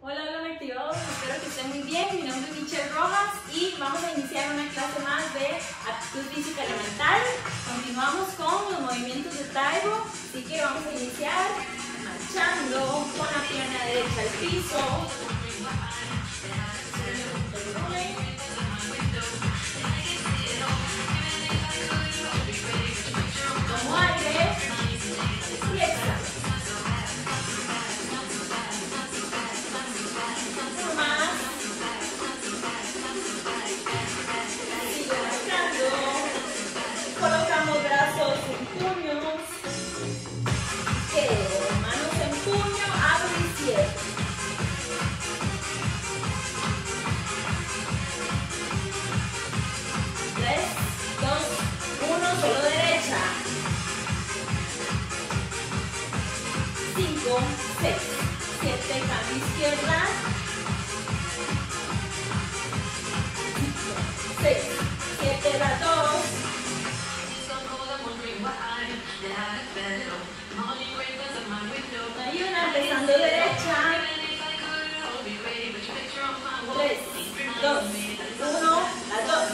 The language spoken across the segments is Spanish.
Hola, hola activados, espero que estén muy bien. Mi nombre es Michelle Rojas y vamos a iniciar una clase más de aptitud física elemental. Continuamos con los movimientos de Taibo, así que vamos a iniciar marchando con la pierna derecha al piso. Como aire y exhalo. Colocamos brazos en puños, manos en puño, abro y cierro. Tres, dos, uno, solo derecha. 5, 6, 7, cambio izquierda. 6, 7, las dos. Hay una empezando derecha. 3, 2, 1, las dos.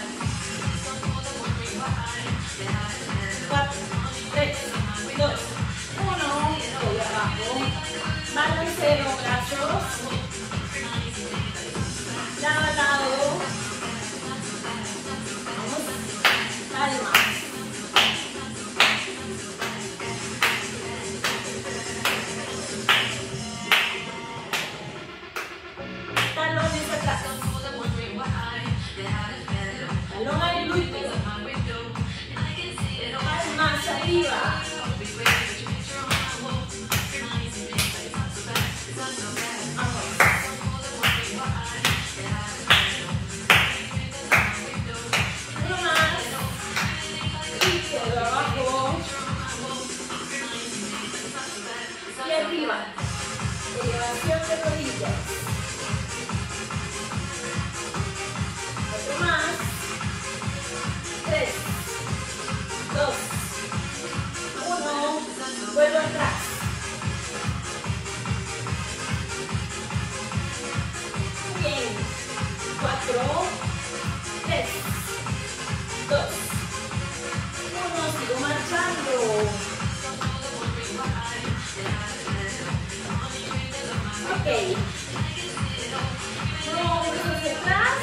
4, 3, 2, 1, voy abajo. Balanceo brazos. Lado a lado. Vamos. Calma. Talones atrás. Talón al glúteo. Palmas arriba. Uno más. Y quedo abajo. Y arriba. Elevación de rodillas. Otro más. 3, 2, 1. Vuelvo atrás. Bien. 4, 3, 2, 1. Sigo marchando. Ok. Hombros hacia atrás.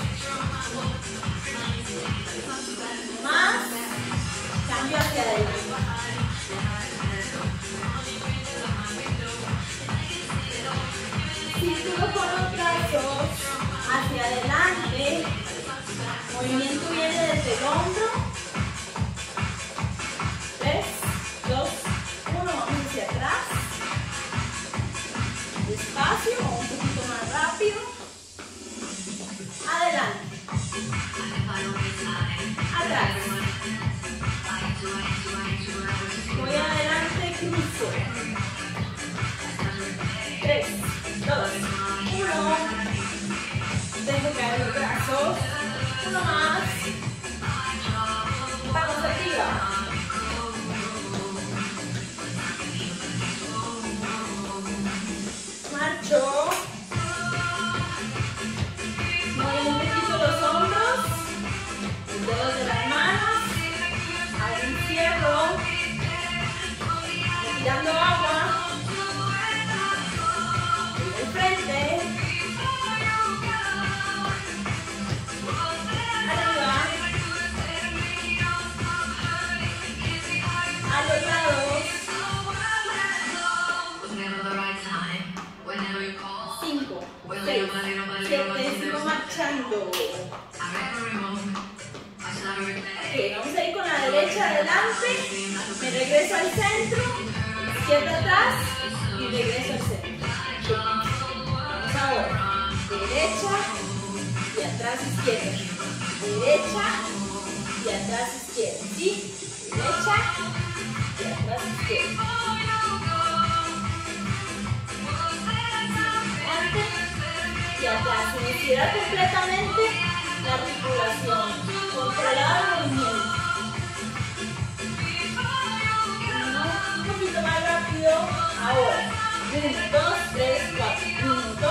Más. Cambio hacia adelante. Círculo con los brazos hacia adelante. Movimiento viene desde el hombro. 3, 2, 1. Vamos hacia atrás. Despacio o un poquito más rápido. Adelante. Atrás. Voy adelante, cruzo. 3, 2, 1. Dejo caer los brazos. Uno más. Vamos arriba. Marcho. Muevo un poquito los hombros. Los dedos de las manos. Hago un cierro. Tirando agua. En el frente. Arriba. A los lados. 5, 6, 7, sigo marchando. Ok, vamos a ir con la derecha adelante. Me regreso al centro. Izquierda atrás. Y regreso al centro. Vamos ahora. Derecha y atrás izquierda. Derecha y atrás izquierda. ¿Sí? Derecha y atrás izquierda. Adelante y atrás. Sin estirar completamente la articulación. Controlar el movimiento. Un poquito más rápido. Ahora. 1, 2, 3, 4. 1, 2,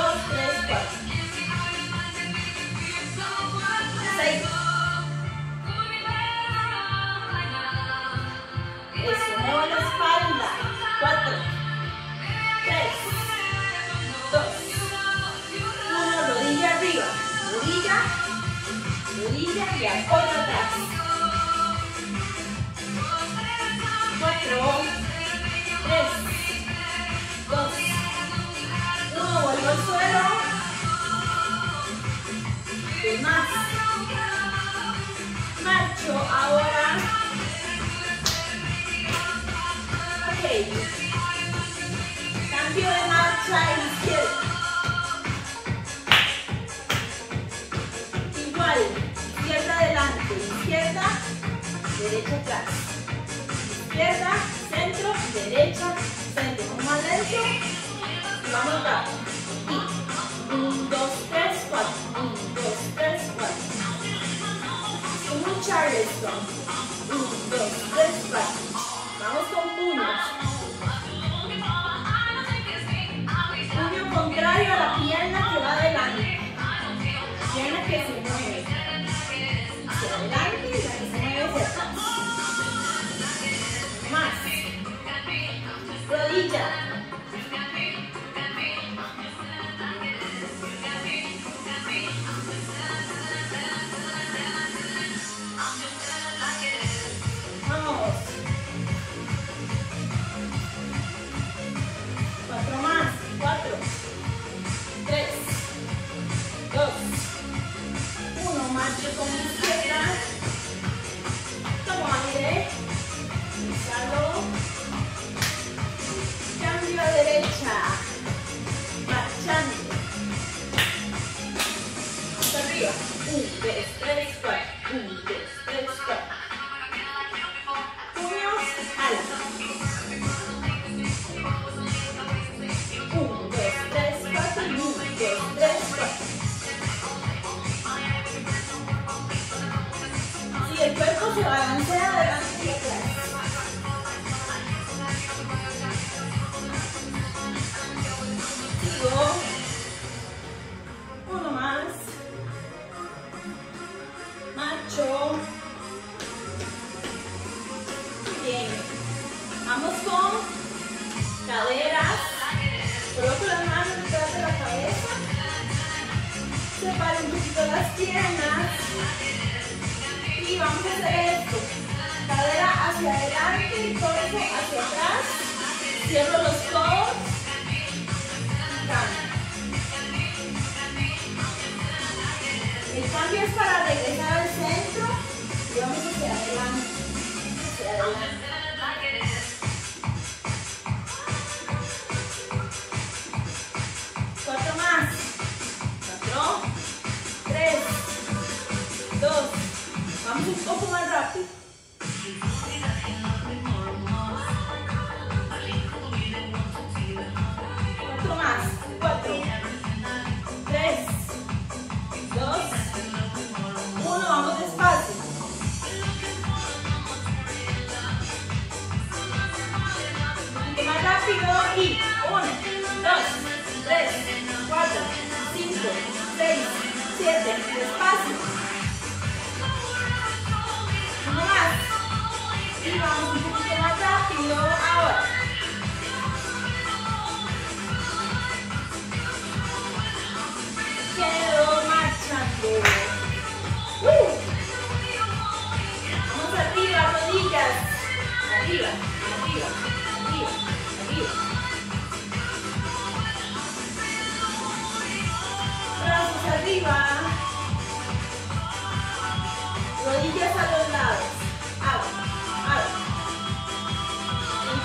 otro atrás. 4, 3, 2, 1, vuelvo al suelo. Y más. Marcho ahora. Ok. Cambio de marcha a la izquierda. Igual, izquierda adelante, izquierda, derecha atrás. Izquierda, centro, derecha, centro. Vamos más lento y vamos rápido. Y 1, 2, 3, 4. 1, 2, 3, 4. Como un Charleston. 1, 2, 3, 4. Vamos con puños. Puño contrario a la pierna que va adelante. Pierna que se mueve hacia adelante y la que se mueve hacia atrás. Más. Rodilla. Vamos. 4 más. 4, 3, 2, 1. Marcho con mi izquierda. Tomo aire. Exhalo. Cambio a derecha. Marchando. Hasta arriba. 1, 2, 3, 4. 1, 2, 3, 4. Puños, ala. 1, 2, 3, 4. 1, 2, 3, 4. Y el cuerpo se balancea adelante y atrás. Sigo. 1 más. Marcho. Muy bien. Vamos con caderas. Coloco las manos detrás de la cabeza. Separo un poquito las piernas. Y vamos a hacer esto. Cadera hacia adelante y torso hacia atrás. Cierro los codos. Cambio. El cambio es para regresar al centro y vamos hacia adelante. Hacia adelante. 4 más. 4, 3, 2. Vamos un poco más rápido. 4 más. 4, 3, 2, 1. Vamos despacio. Un poquito más rápido y 1, 2, 3, 4, 5, 6, 7. Despacio. Uno más. Y vamos un poquito más rápido ahora. Quedo marchando. Vamos arriba, rodillas. Arriba, arriba, arriba, arriba. Brazos arriba. Rodillas a los lados. Ahora, ahora.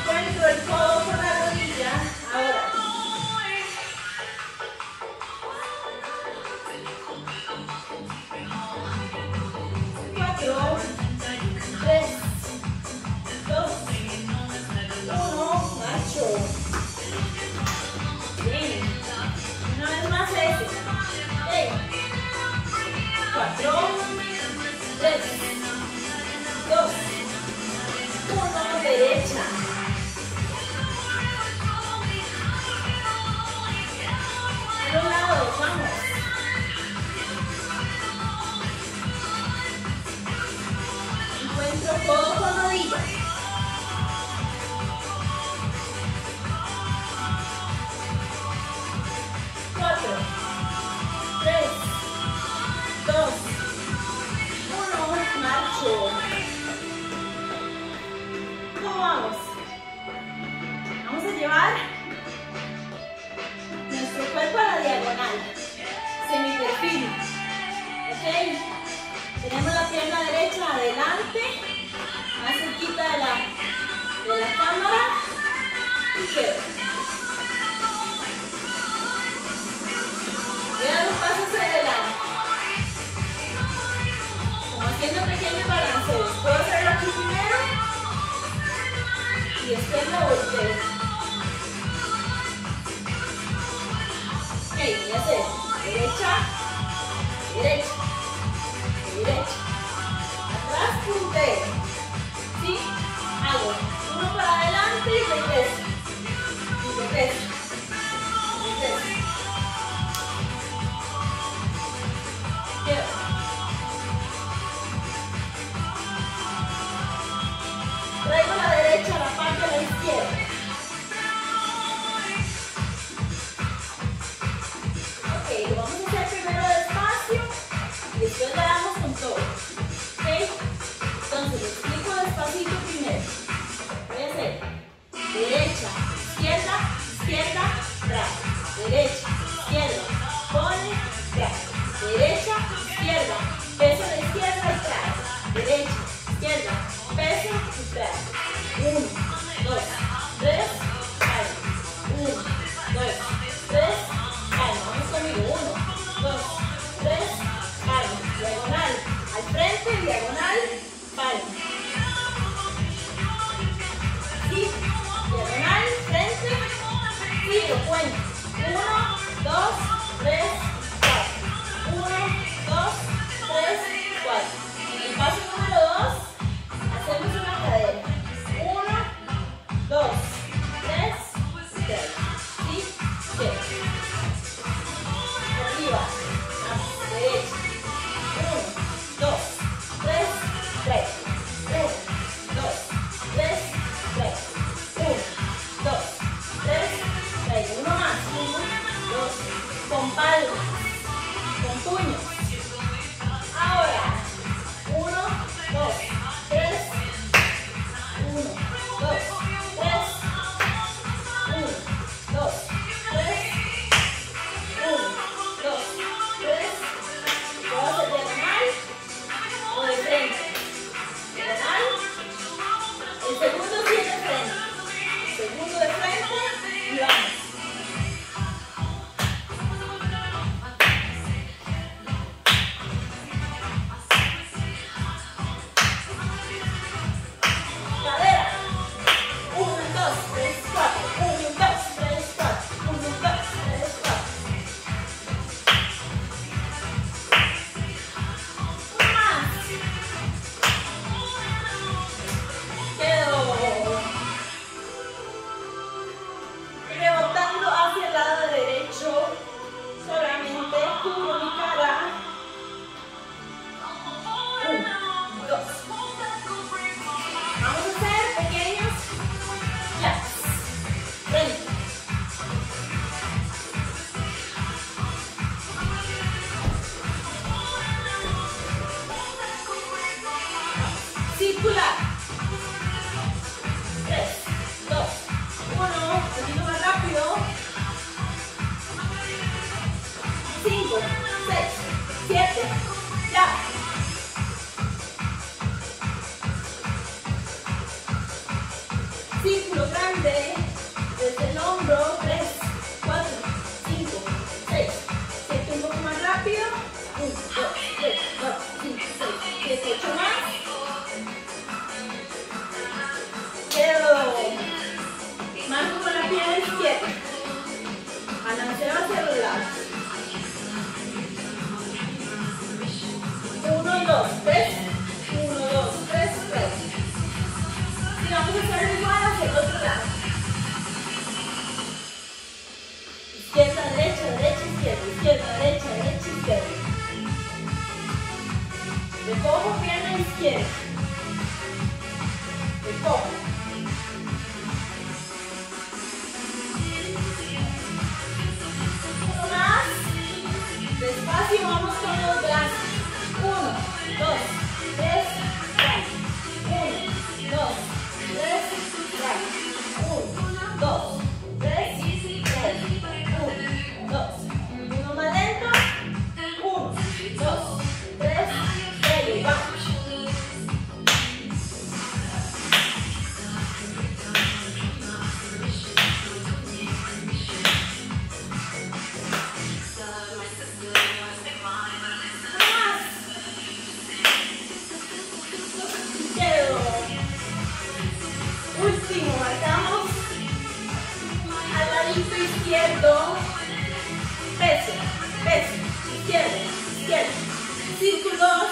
llevar nuestro cuerpo a la diagonal, semiperfil, ¿ok? Tenemos la pierna derecha adelante, más cerquita de la cámara, izquierda. Voy a dar un paso hacia adelante, como haciendo pequeños balanceos. Puedo hacerlo aquí primero y después lo volteo. Ok, voy a hacer derecha, derecha, derecha, atrás, punteo, ¿sí? Hago uno para adelante y regreso, y regreso, regreso. Traigo la derecha a la parte de la izquierda. Ok, lo vamos a hacer primero despacio y después le damos con todo. Ok, entonces lo explico despacito primero. Voy a hacer derecha, izquierda, izquierda, brazo. Derecha, izquierda, pone, brazo. Derecha, izquierda, peso de izquierda y trae. Derecha, izquierda, peso y trae. 1, 2, 3, calma. 1, 2, 3, calma. Vamos conmigo. 1, 2, 3, calma. Diagonal al frente, diagonal, palma. Sí, diagonal, frente, sigo, cuento. 1, 2, 3, 4. 1, 2, 3, 4. En el paso número 2, hacemos una cadera. 1, 2, 3, 3. ¿Sí? Izquierda. Arriba. Derecha. 1, 2, 3, 3. 1, 2, 3, 3. 1, 2, 3, 3. Uno más. 1, 2. Con palmas. Con puños. Ahora. 1, 2, 3. 1, 2, 3. 1, 2, 3. 1, 2, 3. Puedo hacer diagonal o de frente. Diagonal. El segundo sí es de frente. El segundo de frente y vamos. Cadera. 1, 2, 3, 4. 1, 2, 3, 4. 1, 2, 3, 4. Uno más. Quedo rebotando hacia el lado derecho. Solamente cubro mi cara. 1, 2. Vamos a hacer pequeños jacks. Frente. Circular. 3, 2, 1. Un poquito más rápido. 5, 6, 7. Ya. Círculo grande desde el hombro. 3, 4, 5, 6, 7. Un poco más rápido. 1, 2, 3, 4, 5, 6, 7, 8 más. Quedo. Marco con la pierna izquierda. Balanceo hacia los lados. 1, 2, 3. 1, 2, 3, 3. Y vamos a hacer igual hacia el otro lado. Izquierda, derecha, derecha, izquierda. Izquierda, derecha, derecha, izquierda. Recojo pierna izquierda. Recojo. Uno más. Despacio, vamos con los brazos. 1, 2, 3, 1, 2, 3, 1, 2, ladito izquierdo. Peso, peso. Izquierdo, izquierdo. Círculos.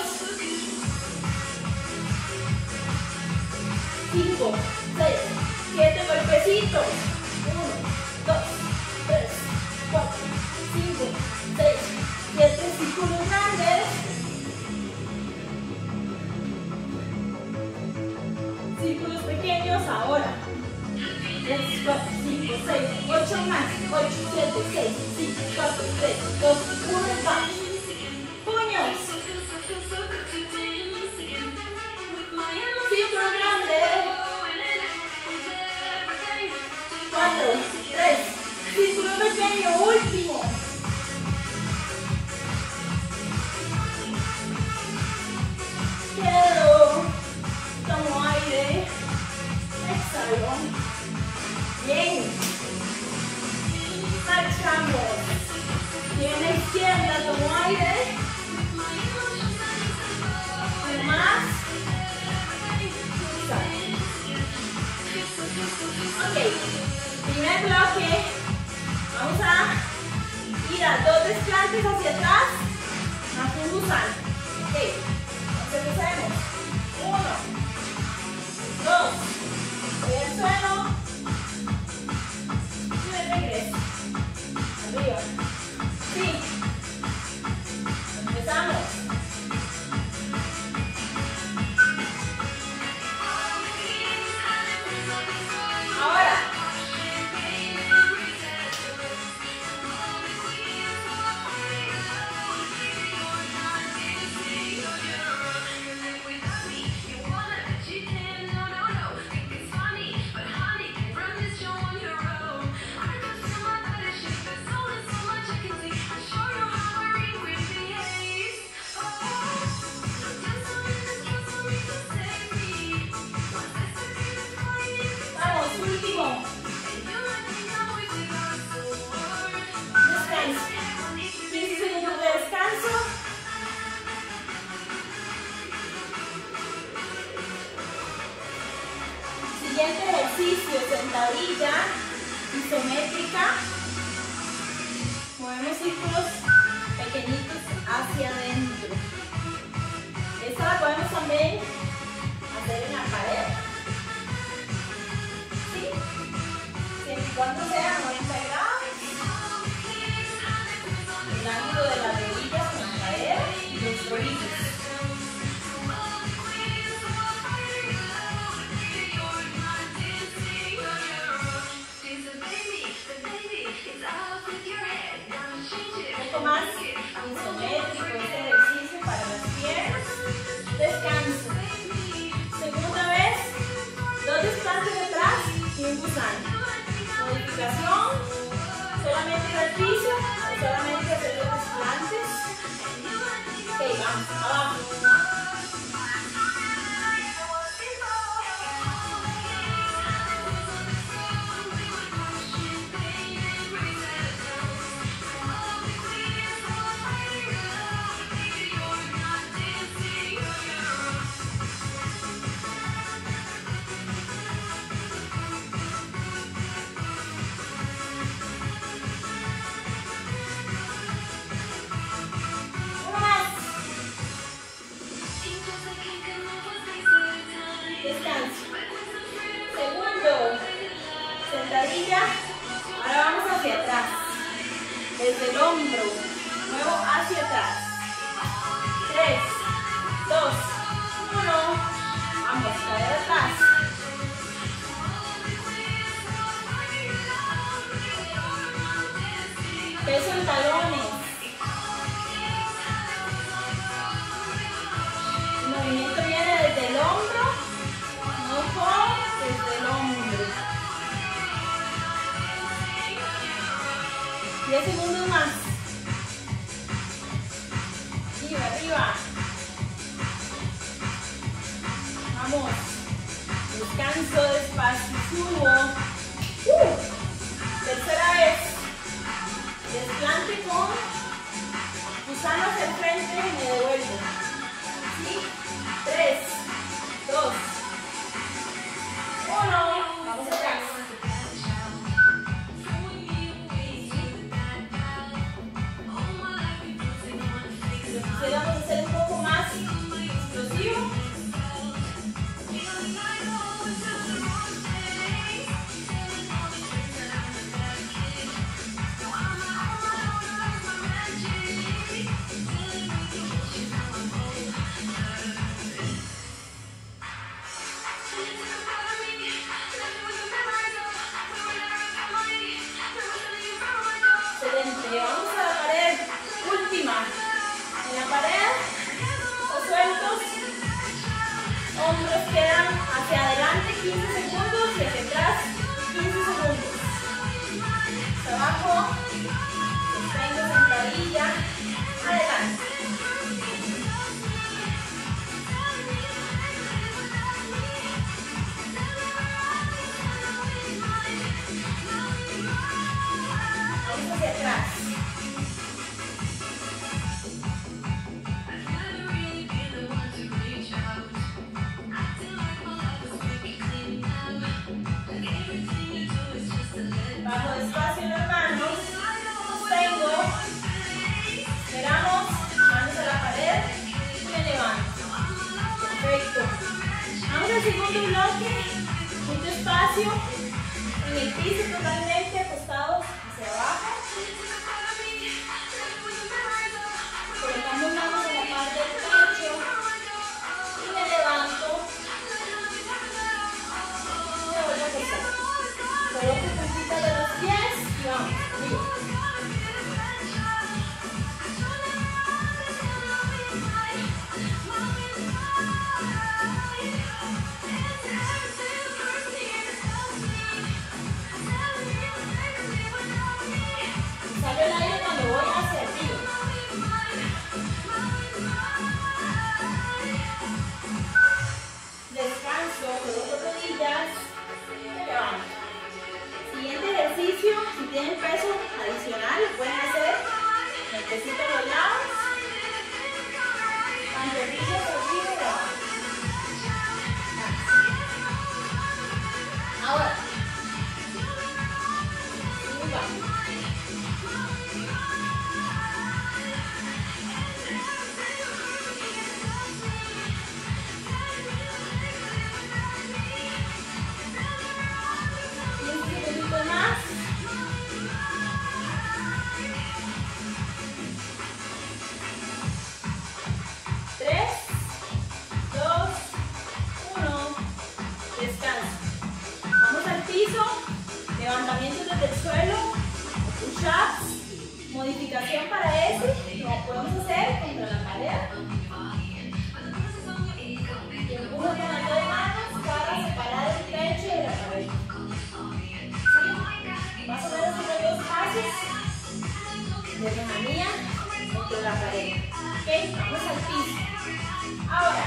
5, 6, 7 golpecitos. 1, 2, 3, 4, 5, 6, 7 círculos grandes. Círculos pequeños ahora. 3, 4, 5, 6, 8 más. 8, 7, 6, 5, 4, 3, 2, 1, más. Puños. Círculo grande. 4, 3, círculo pequeño, último. Quedo. Tomo aire. Exhalo. Bien. Marchamos. Pierna izquierda, tomo aire. Uno más. Ok. Primer bloque. Vamos a ir a 2 desplantes hacia atrás. Más un gusano. Ok. Entonces empecemos. 1, 2. Voy al suelo. Y me regreso. Arriba. Sí. Empezamos. Ahora. Sentadilla isométrica. Movemos círculos pequeñitos hacia adentro. Esta la podemos también hacer en la pared. ¿Sí? Siempre y cuando sea 90 grados. El ángulo de las rodillas con la cadera y los tobillos. Más isométrico este ejercicio para las piernas. Descanso. Segunda vez, 2 desplantes detrás y un gusano. Modificación, solamente ejercicio o solamente hacer 2 desplantes. Ok, vamos, abajo. Ahora vamos hacia atrás, desde el hombro, muevo hacia atrás. 3, 2, 1, vamos, cadera atrás. Peso en talones. El movimiento viene desde el hombro, ojo, desde el hombro. 10 segundos más. Arriba, arriba. Vamos. Descanso, despacio, subo. Tercera vez. Desplante con gusano hacia el frente y me devuelvo. ¿Sí? 3, 2, 1. Vamos atrás. llevamos a la pared. Última. En la pared, los sueltos. Hombros quedan hacia adelante 15 segundos y hacia atrás 15 segundos. Hasta abajo. Sostengo sentadilla. Adelante. Vamos hacia atrás. Bajo despacio las manos, sostengo, esperamos, manos a la pared y me levanto. Perfecto. Vamos al segundo bloque, mucho espacio, en el piso totalmente acostados hacia abajo. Colocamos manos en la parte del pecho y me levanto. Me vuelvo a acostar. Coloco puntita de los pies y vamos, arriba. Sale el aire cuando voy hacia arriba. Descanso, coloco rodillas, me levanto. Siguiente ejercicio, si tienen peso adicional, lo pueden hacer. El pesito a los lados. Pantorrillas arriba y abajo. Ahora. Muy bajo. Más. 3, 2, 1. Descanso. Vamos al piso. Levantamientos desde el suelo. Push-ups. Modificación para ese. Lo podemos hacer contra la pared. Y empujo con las dos manos para separar el pecho de la pared. Más o menos unos 2 pasos de lejanía entre la pared. Ok, vamos al piso. Ahora.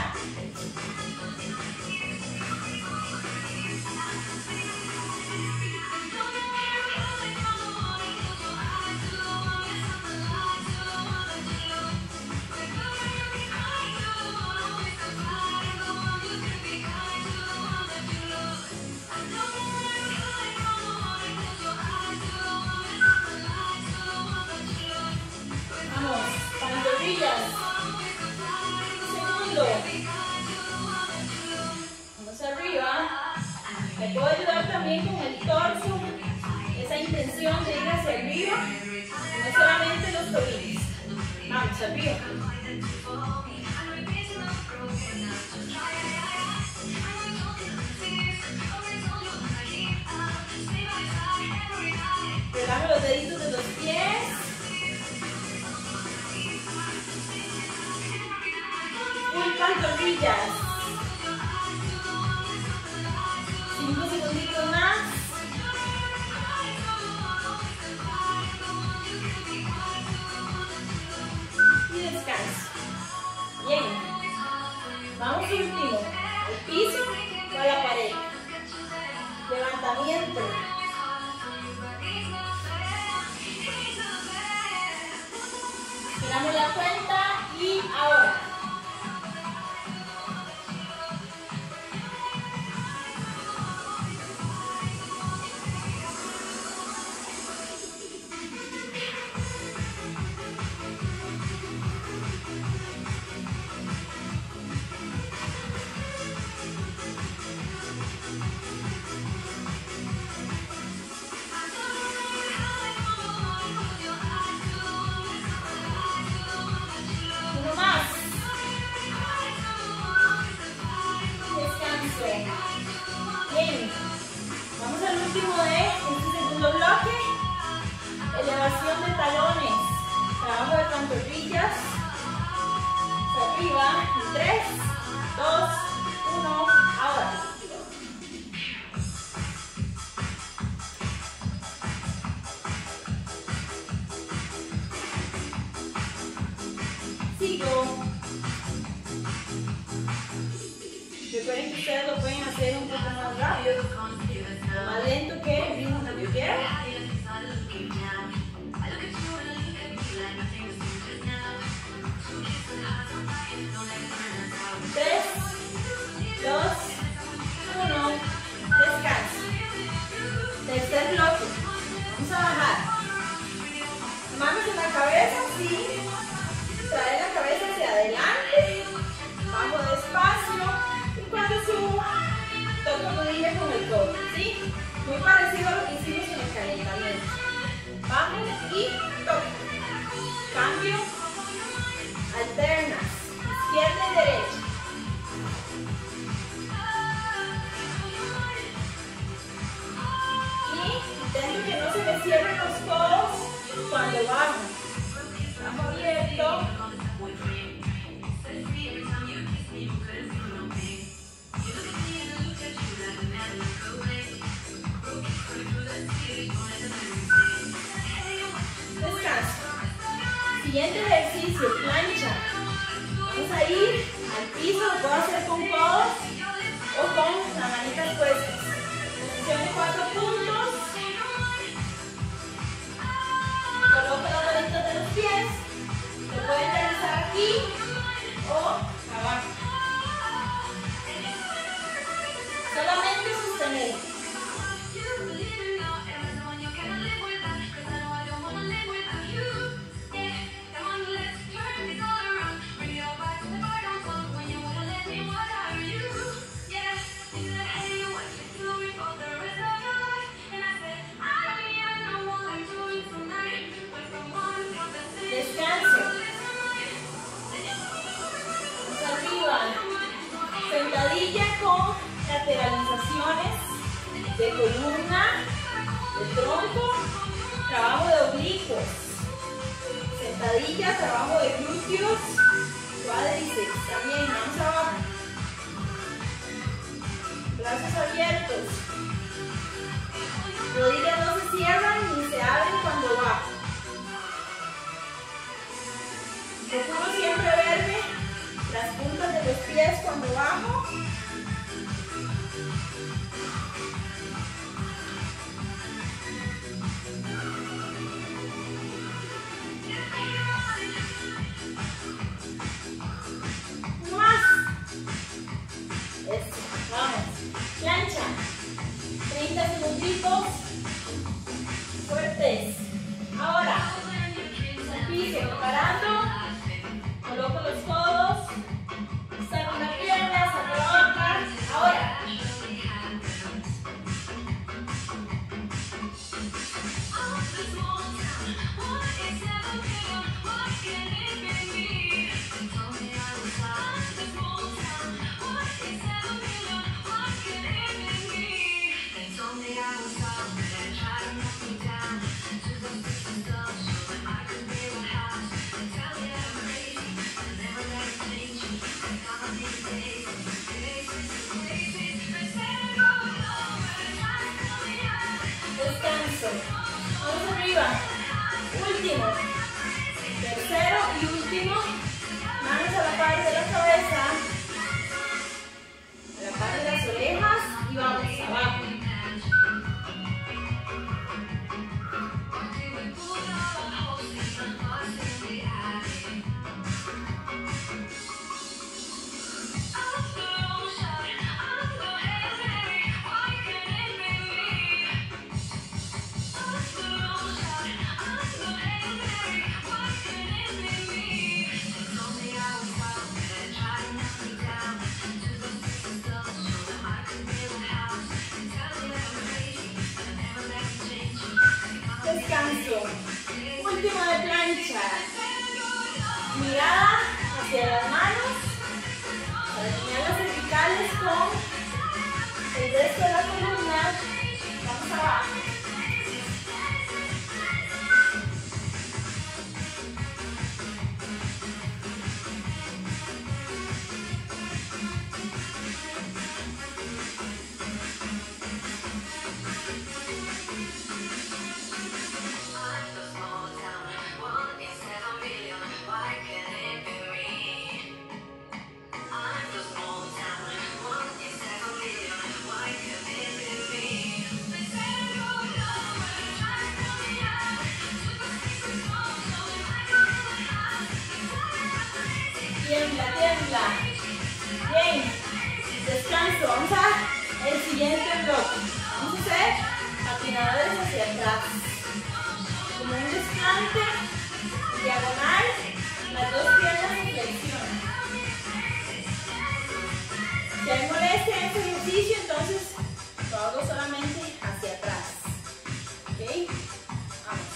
Vamos, pantorrillas. Segundo. Vamos arriba. Me puedo ayudar también con el torso. Esa intención de ir hacia arriba. No solamente los tobillos. Vamos, arriba. Relajo los deditos de los pies. Full pantorrillas. 5 segunditos más. Y descanso. Bien. Vamos último. Al piso o a la pared. Levantamiento. Esperamos la cuenta y ahora. Uno más. ustedes lo pueden hacer un poco más rápido, o más lento que el ritmo que yo quiero. 3, 2, 1, descanso. Tercer bloque, vamos a bajar. Manos en la cabeza, sí. Trae la cabeza hacia adelante. Bajo despacio. Y cuando subo, toco rodilla con el codo, ¿sí? Muy parecido a lo que hicimos en el calentamiento. Vamos y toco. Cambio. Alternas. Izquierda y derecha. Intento que no se me cierren los codos cuando bajo. Bajo abierto. Descanso. Siguiente ejercicio, plancha. Vamos a ir al piso, lo puedo hacer con codos o con las manitas puestas. Posición de 4 puntos. Coloco las manitas de los pies. Lo pueden realizar aquí o abajo. Solamente sostener. Descanso. Vamos arriba. Sentadilla con lateralizaciones de columna, de tronco, trabajo de oblicuos. Sentadilla, trabajo de glúteos, cuádriceps. También, vamos abajo. Brazos abiertos. Rodillas no se cierran ni se abren cuando bajo. Procuro siempre verme las puntas de los pies cuando bajo. Más. Eso, vamos. Plancha. 30 segunditos. Fuertes. Ahora, al piso, preparando. Coloco los codos, saco una pierna, saco la otra. Ahora. Descanso. Vamos arriba. Último. Tercero y último. Manos a la parte de la cabeza. A la parte de las orejas. Y vamos abajo. Descanso. Último de plancha. Mirada hacia las manos. Alinear las cervicales con el resto de la columna. Vamos abajo. tiembla, tiembla. Bien. Descanso. Vamos a el siguiente bloque. Vamos a hacer patinadores hacia atrás. Como un desplante, diagonal, las dos piernas en flexión. Si hay molestia en este ejercicio, entonces lo hago solamente hacia atrás. ¿Ok? Vamos.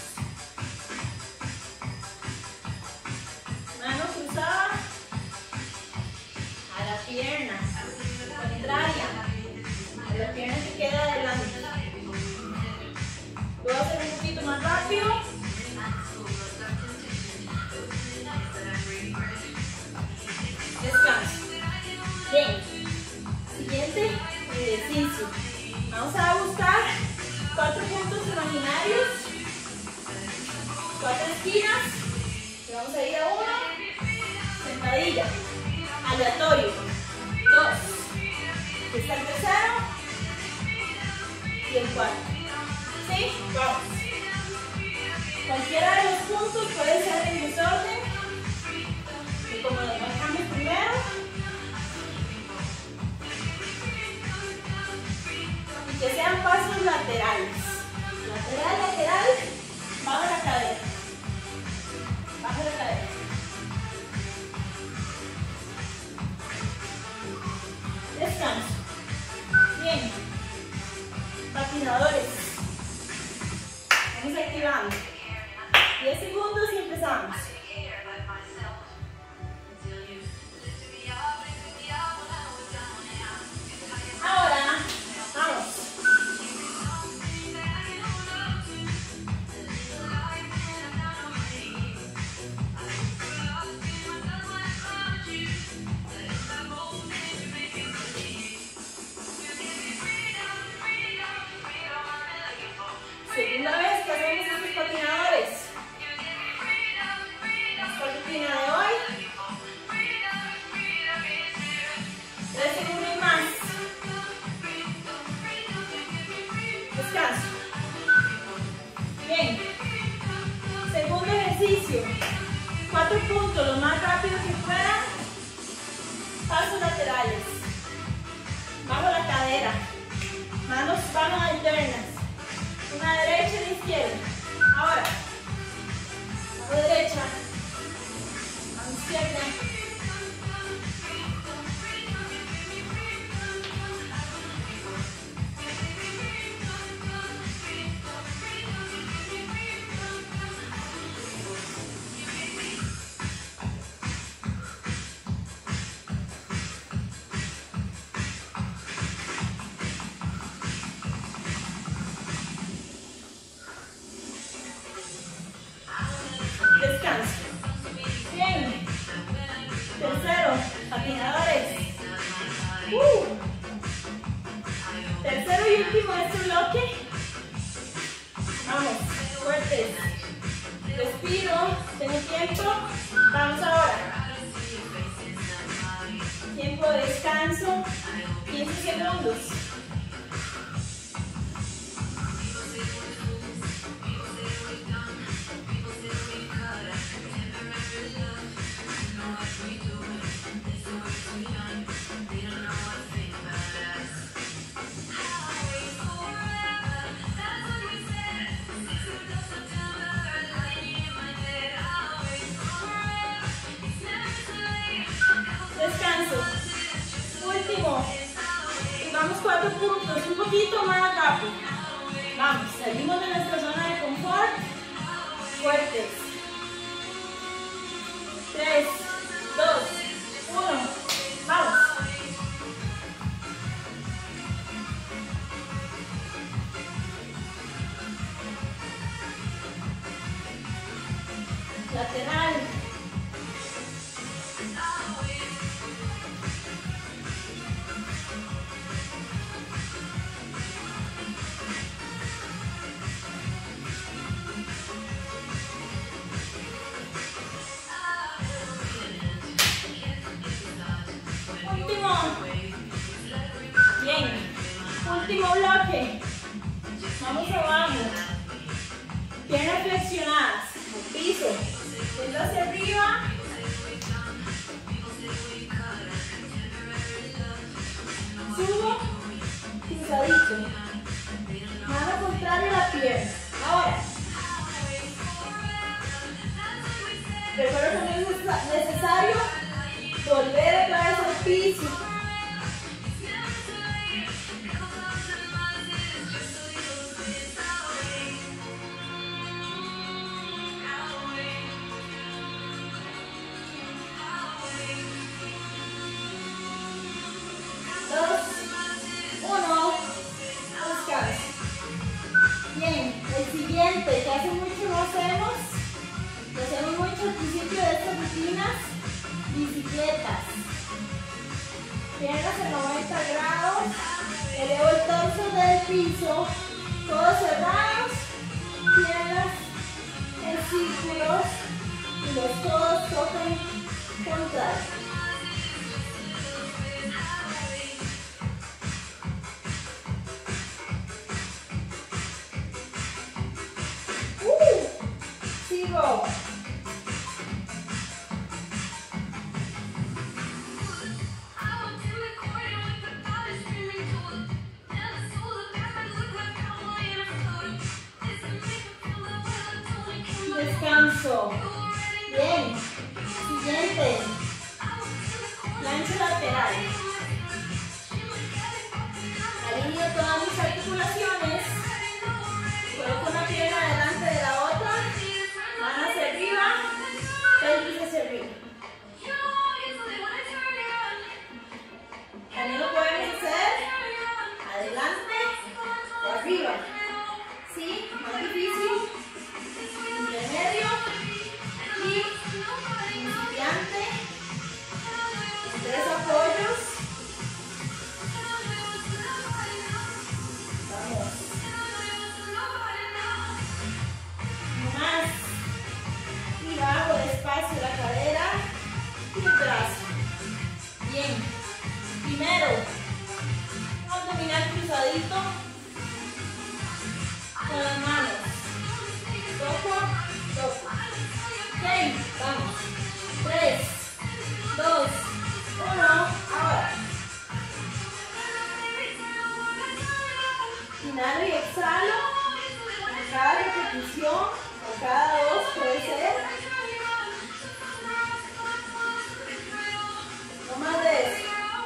Mano cruzada a la pierna contraria, a la pierna que queda adelante. Lo voy a hacer un poquito más rápido. Descanso. Bien. Siguiente ejercicio. Vamos a buscar 4 puntos imaginarios, 4 esquinas. Y vamos a ir a 1. Sentadilla. Aleatorio. 2. Está el tercero. Y el cuarto. ¿Sí? Vamos. Cualquiera de los puntos puede ser en desorden. Y como lo marcamos primero. Y que sean pasos laterales. Lateral, lateral. Bajo la cadera. Bajo la cadera. Descanso. Bien. Patinadores. Vamos activando. 10 segundos y empezamos. Ahora, vamos. Segunda vez que hacemos estos patinadores. Nuestra rutina de hoy. 3 segundos más. Descanso. Bien. Segundo ejercicio. 4 puntos, lo más rápido que puedan. Pasos laterales. Bajo la cadera. Manos alternas. Una derecha y una izquierda. Ahora. Mano derecha. Mano izquierda. Descanso. Bien. Tercero, patinadores. Tercero y último de este bloque. Vamos, fuertes. Respiro, tengo tiempo. Vamos ahora. Tiempo de descanso, 15 segundos. Descanso. Último. Y vamos 4 puntos, un poquito más rápido. Vamos, salimos de nuestra zona de confort. Fuertes. 3, 2, 1. Vamos. Lateral. Último bloque. Vamos abajo. Piernas flexionadas. Piso. Yendo hacia arriba. cruzadito. Mano contraria a la pierna. Ahora, recuerda que no es necesario volver otra vez al piso. Que hace mucho no hacemos, lo hacemos mucho al principio de estas rutinas, bicicletas. Piernas en 90 grados, elevo el torso del piso, todos cerrados, piernas en círculos y los codos tocan contrario. Sigo. Descanso. Bien. Siguiente. Plancha lateral. Alineo todas mis articulaciones. Coloco una pierna delante de la otra. Mano hacia arriba. Pelvis hacia arriba. También lo podemos hacer adelante o arriba. ¿Sí? Más difícil. Intermedio y principiante. 3 apoyos. Vamos. Más. Y bajo despacio la cadera y el brazo. Bien. Primero, abdominal cruzadito con las manos. Toco, toco. Ok, vamos. 3, 2, 1. Ahora. Inhalo y exhalo. En cada repetición, o cada 2 puede ser. No más de eso.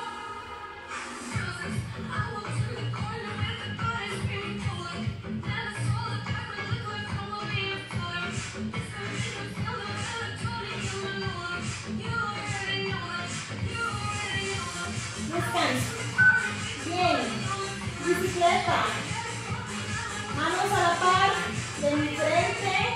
Descanso. Bien. Bicicleta. Manos a la par de mi frente.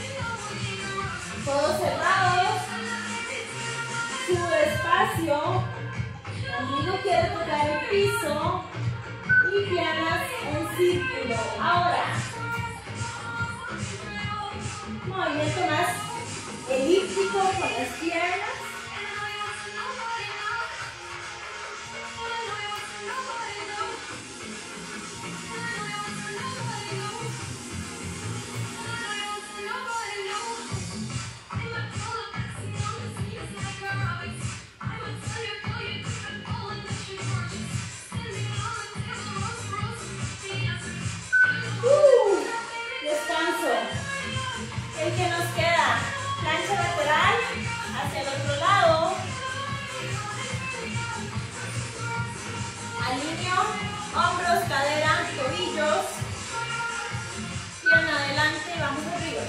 Todos cerrados. Subo despacio. Ombligo quiere tocar el piso. Y piernas en círculo. Ahora. Movimiento más elíptico con las piernas. Descanso. El que nos queda, plancha lateral hacia el otro lado. Alineo hombros, cadera, tobillos. Pierna adelante, vamos arriba.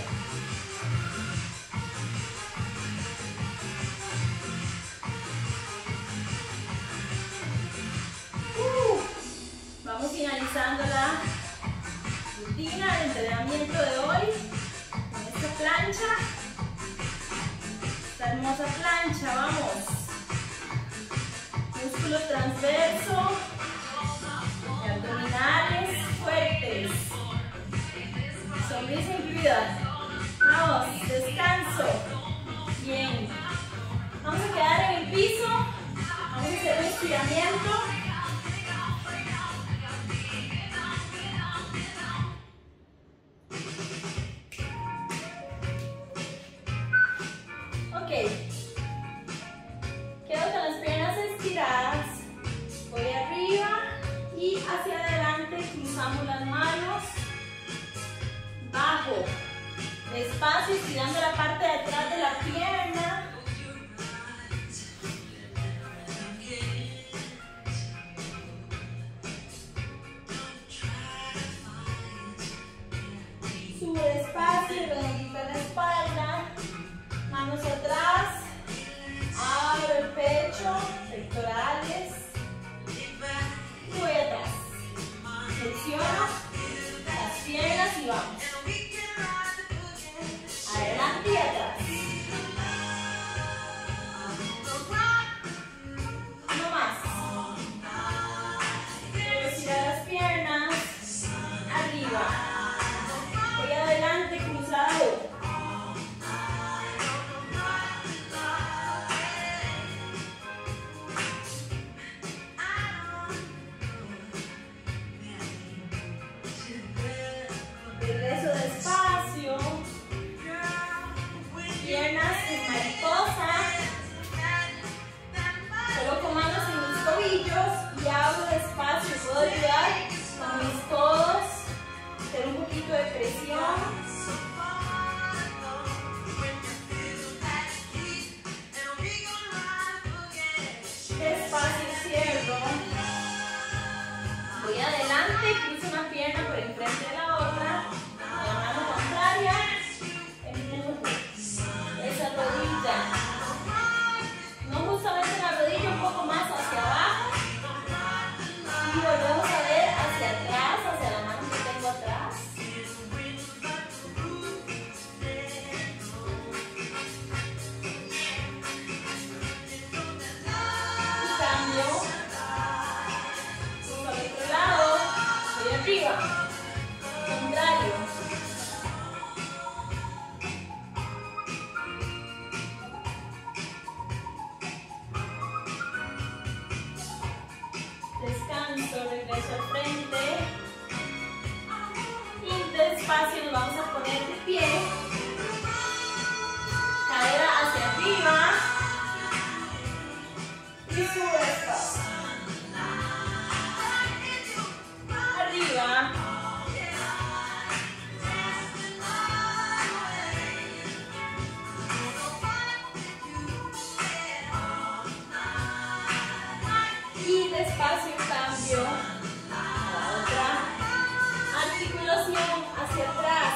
Vamos finalizando la rutina, el entrenamiento de hoy con esta plancha, esta hermosa plancha. Vamos, músculo transverso y abdominales fuertes, sonrisa incluida. Vamos, descanso. Bien, vamos a quedar en el piso, vamos a hacer un estiramiento. Quedo con las piernas estiradas, voy arriba y hacia adelante. Despacio, estirando la parte de atrás de la pierna. Sube despacio, redondita la espalda. Manos atrás. Abro el pecho, pectorales. Y voy atrás. Flexiono las piernas y vamos. Adelante y atrás. No más. Estirar las piernas. Arriba. Voy adelante, cruzado. Regreso despacio. Piernas en mariposa. Coloco manos en mis tobillos y abro despacio. Puedo ayudar con mis codos, hacer un poquito de presión. Despacio, cierro. Voy adelante, cruzo una pierna por enfrente de la otra. A la mano contraria, empujo esa rodilla. No justamente la rodilla, un poco más hacia abajo. Y volvemos a ver hacia atrás, hacia la mano que tengo atrás. Y cambio. Cruzo al otro lado. Voy arriba. Contrario. Descanso, regreso al frente. Y despacio nos vamos a poner de pie. Cadera hacia arriba. Y subo despacio. Arriba. Y despacio cambio a la otra articulación hacia atrás.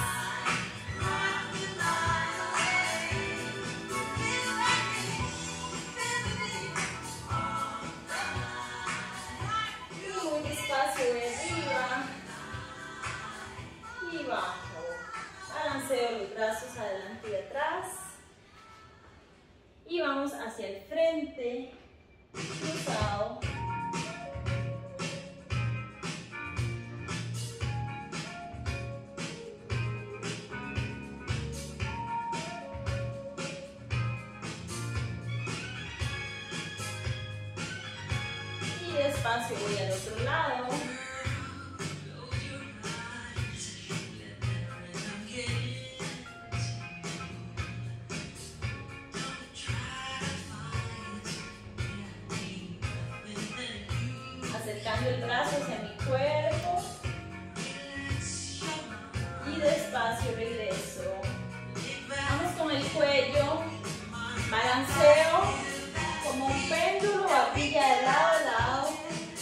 Y muy despacio de arriba y bajo. Balanceo los brazos adelante y atrás. Y vamos hacia el frente. Cruzado. Y despacio voy al otro lado. Acercando el brazo hacia mi cuerpo. Y despacio regreso. Vamos con el cuello. Balanceo como un péndulo, barbilla de lado a lado.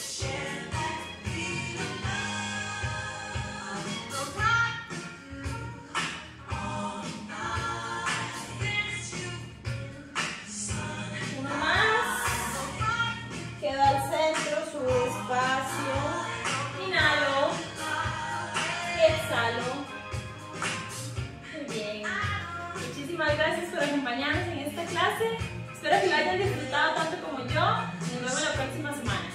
Uno más. Quedo al centro, subo despacio. Inhalo. Exhalo. Muy bien. Muchísimas gracias por acompañarnos en esta clase. Espero que lo hayan disfrutado tanto como yo. Nos vemos la próxima semana.